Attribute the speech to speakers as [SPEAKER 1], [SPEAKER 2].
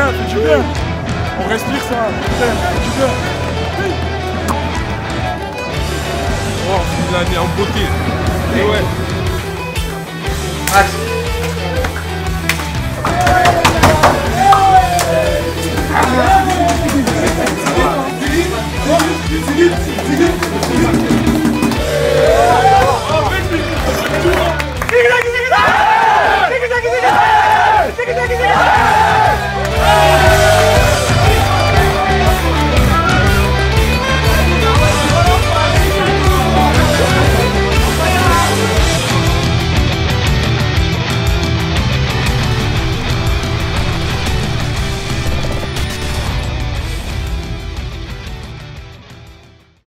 [SPEAKER 1] fais du bien. On respire ça, fais du bien.
[SPEAKER 2] Oh, il l'a mis en beauté. Et ouais.
[SPEAKER 3] Max.
[SPEAKER 1] Ziggy,